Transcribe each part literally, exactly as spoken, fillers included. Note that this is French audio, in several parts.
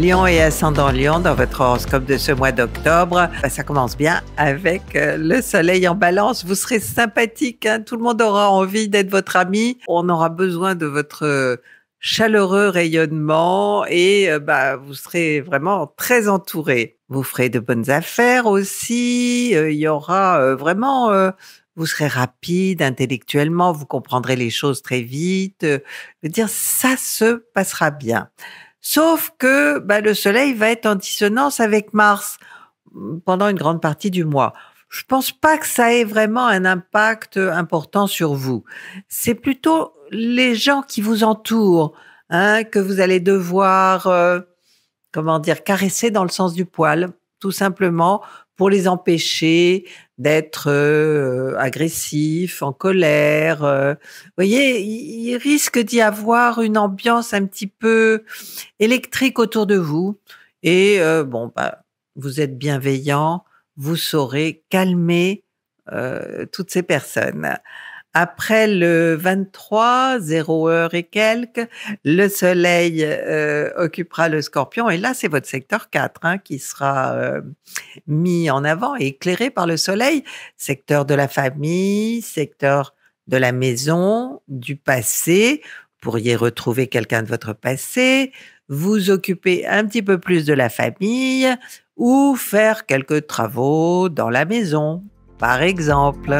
Lion et ascendant Lion, dans votre horoscope de ce mois d'octobre, bah, ça commence bien avec euh, le soleil en balance. Vous serez sympathique, hein, tout le monde aura envie d'être votre ami. On aura besoin de votre euh, chaleureux rayonnement et euh, bah, vous serez vraiment très entouré. Vous ferez de bonnes affaires aussi. Euh, il y aura euh, vraiment... euh, vous serez rapide intellectuellement, vous comprendrez les choses très vite. Euh, je veux dire, ça se passera bien. Sauf que bah, le Soleil va être en dissonance avec Mars mm, pendant une grande partie du mois. Je pense pas que ça ait vraiment un impact important sur vous. C'est plutôt les gens qui vous entourent, hein, que vous allez devoir, euh, comment dire, caresser dans le sens du poil, tout simplement pour les empêcher d'être euh, agressifs, en colère. euh. Vous voyez, il, il risque d'y avoir une ambiance un petit peu électrique autour de vous. Et euh, bon, bah, vous êtes bienveillant, vous saurez calmer euh, toutes ces personnes. Après le vingt-trois, zéro heure et quelques, le soleil euh, occupera le scorpion. Et là, c'est votre secteur quatre hein, qui sera euh, mis en avant et éclairé par le soleil. Secteur de la famille, secteur de la maison, du passé. Vous pourriez retrouver quelqu'un de votre passé, vous occuper un petit peu plus de la famille ou faire quelques travaux dans la maison, par exemple.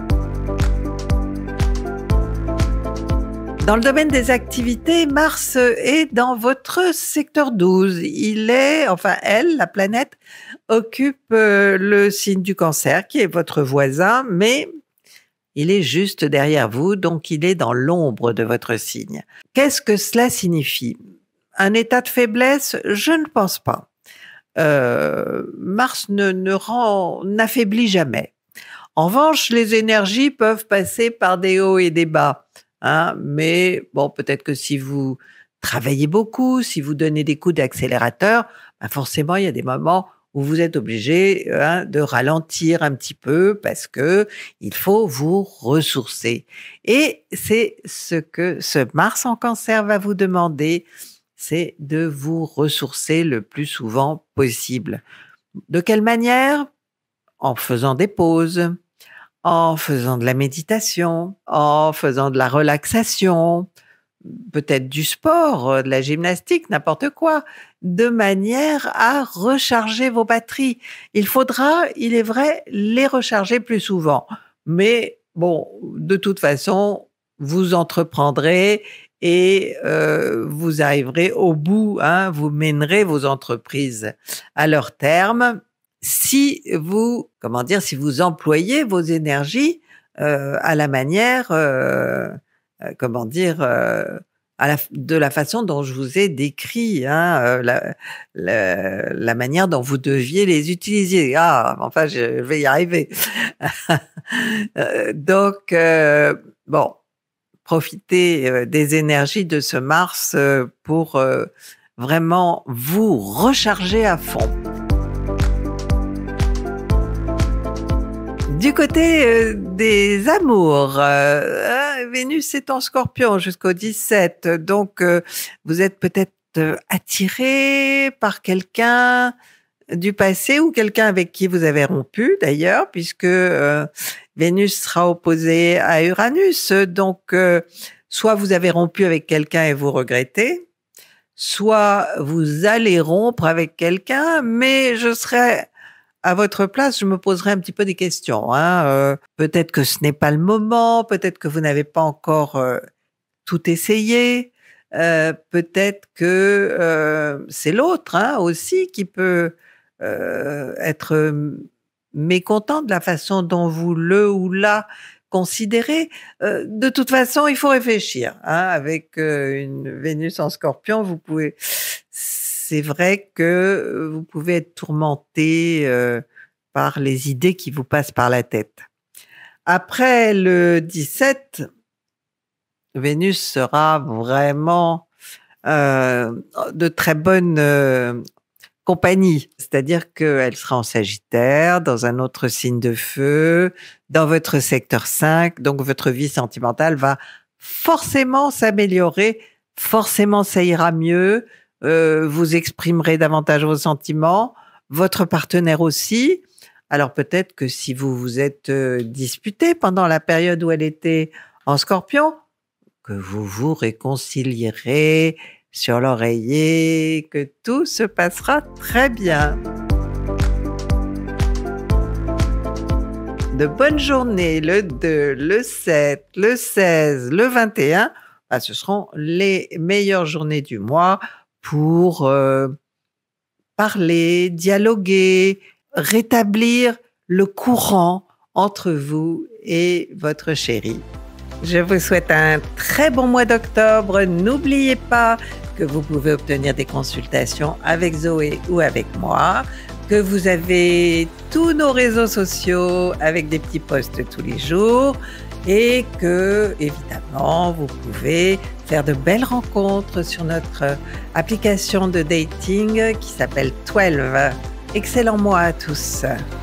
Dans le domaine des activités, Mars est dans votre secteur douze. Il est, enfin elle, la planète, occupe euh, le signe du Cancer, qui est votre voisin, mais il est juste derrière vous, donc il est dans l'ombre de votre signe. Qu'est-ce que cela signifie? Un état de faiblesse? Je ne pense pas. Euh, Mars ne, ne rend, n'affaiblit jamais. En revanche, les énergies peuvent passer par des hauts et des bas. Hein, mais bon, peut-être que si vous travaillez beaucoup, si vous donnez des coups d'accélérateur, ben forcément, il y a des moments où vous êtes obligé hein, de ralentir un petit peu parce que il faut vous ressourcer. Et c'est ce que ce Mars en Cancer va vous demander, c'est de vous ressourcer le plus souvent possible. De quelle manière? En faisant des pauses, en faisant de la méditation, en faisant de la relaxation, peut-être du sport, de la gymnastique, n'importe quoi, de manière à recharger vos batteries. Il faudra, il est vrai, les recharger plus souvent. Mais bon, de toute façon, vous entreprendrez et euh, vous arriverez au bout, hein, vous mènerez vos entreprises à leur terme. Si vous, comment dire, si vous employez vos énergies euh, à la manière, euh, euh, comment dire, euh, à la, de la façon dont je vous ai décrit, hein, euh, la, la, la manière dont vous deviez les utiliser. Ah, enfin, je vais y arriver. Euh, Donc, euh, bon, profitez euh, des énergies de ce Mars euh, pour euh, vraiment vous recharger à fond. Du côté euh, des amours, euh, hein, Vénus est en Scorpion jusqu'au dix-sept, donc euh, vous êtes peut-être euh, attiré par quelqu'un du passé ou quelqu'un avec qui vous avez rompu d'ailleurs, puisque euh, Vénus sera opposée à Uranus, donc euh, soit vous avez rompu avec quelqu'un et vous regrettez, soit vous allez rompre avec quelqu'un, mais je serais à votre place, je me poserais un petit peu des questions. Hein. Euh, peut-être que ce n'est pas le moment, peut-être que vous n'avez pas encore euh, tout essayé, euh, peut-être que euh, c'est l'autre hein, aussi qui peut euh, être mécontent de la façon dont vous le ou la considérez. Euh, de toute façon, il faut réfléchir. Hein. Avec euh, une Vénus en Scorpion, vous pouvez... C'est vrai que vous pouvez être tourmenté euh, par les idées qui vous passent par la tête. Après le dix-sept, Vénus sera vraiment euh, de très bonne euh, compagnie, c'est-à-dire qu'elle sera en Sagittaire, dans un autre signe de feu, dans votre secteur cinq, donc votre vie sentimentale va forcément s'améliorer, forcément ça ira mieux. heu, vous exprimerez davantage vos sentiments, votre partenaire aussi. Alors peut-être que si vous vous êtes, heu, disputés pendant la période où elle était en Scorpion, que vous vous réconcilierez sur l'oreiller, que tout se passera très bien. De bonnes journées le deux, le sept, le seize, le vingt et un, bah, ce seront les meilleures journées du mois pour, heu, parler, dialoguer, rétablir le courant entre vous et votre chéri. Je vous souhaite un très bon mois d'octobre. N'oubliez pas que vous pouvez obtenir des consultations avec Zoé ou avec moi, que vous avez tous nos réseaux sociaux avec des petits posts tous les jours et que, évidemment, vous pouvez faire de belles rencontres sur notre application de dating qui s'appelle douze. Excellent mois à tous.